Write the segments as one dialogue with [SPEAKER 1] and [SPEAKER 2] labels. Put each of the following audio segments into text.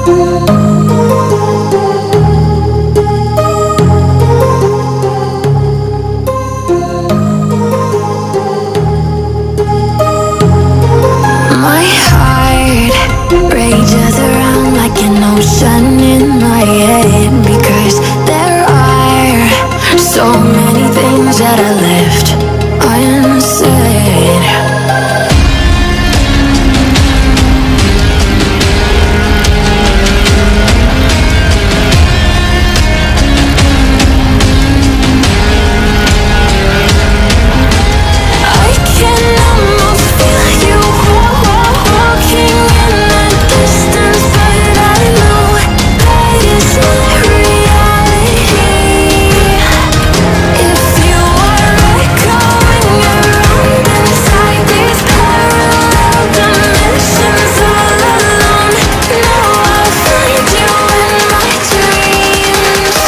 [SPEAKER 1] My heart rages around like an ocean in my head, because there are so many things that I left unsaid. I can almost feel you walking in the distance, but I know that it's not reality. If you are echoing around inside these parallel dimensions all alone, know I'll find you in my dreams.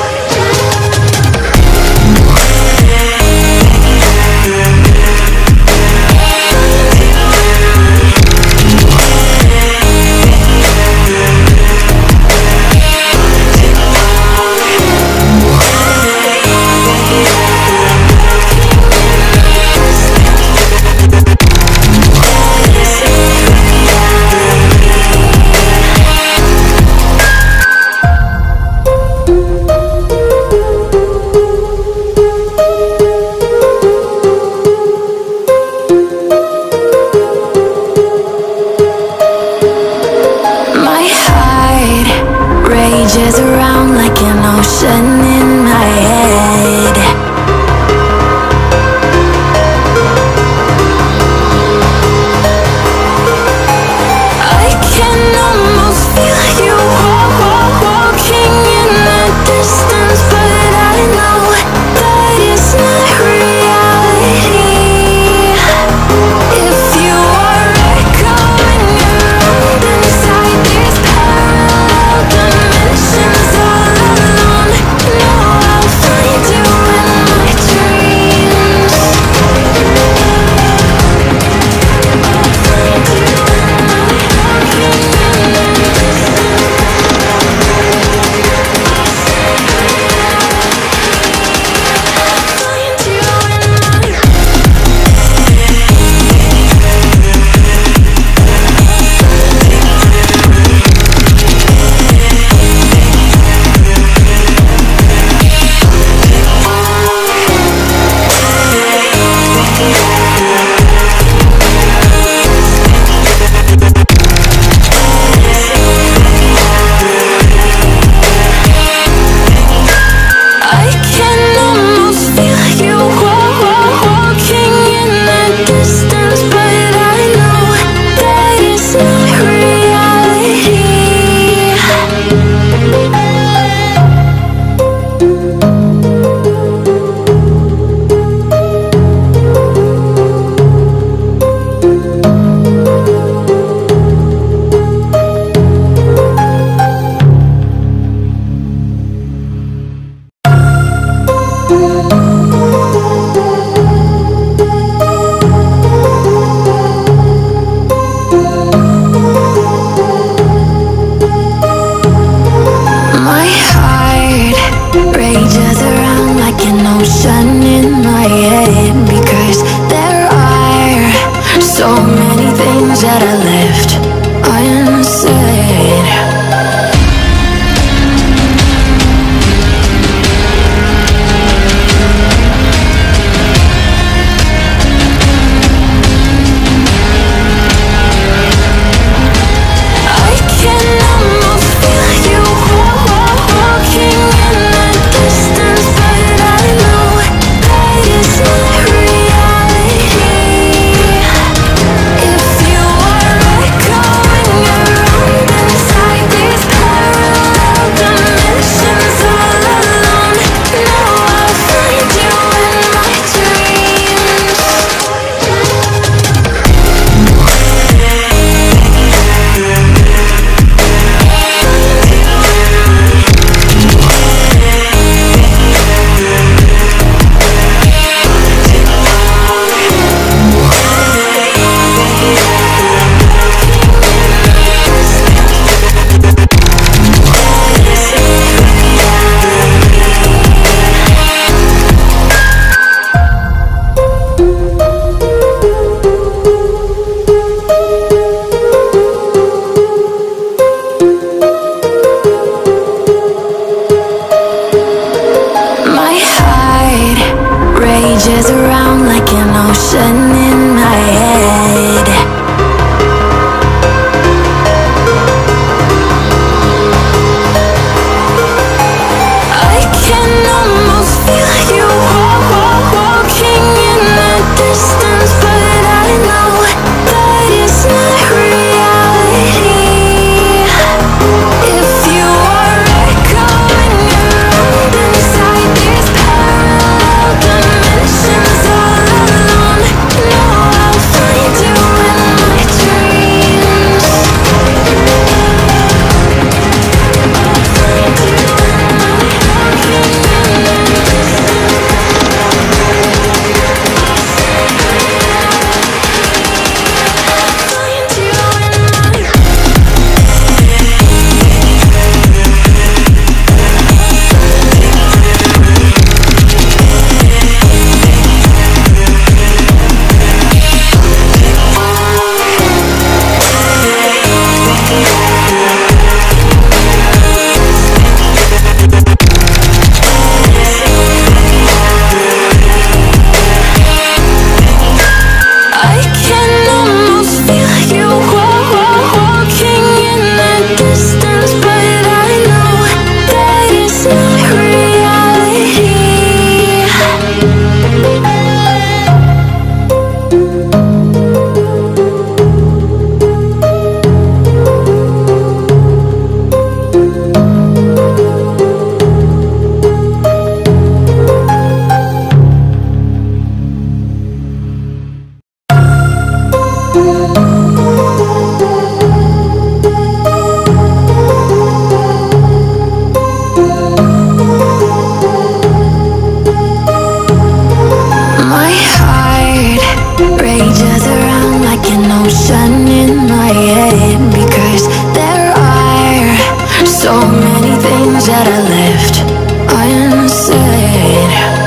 [SPEAKER 1] My heart rages around like an ocean in my head. I can almost feel you walking in the distance, but I know that it's not reality. If you are echoing around inside these parallel dimensions all alone, left unsaid.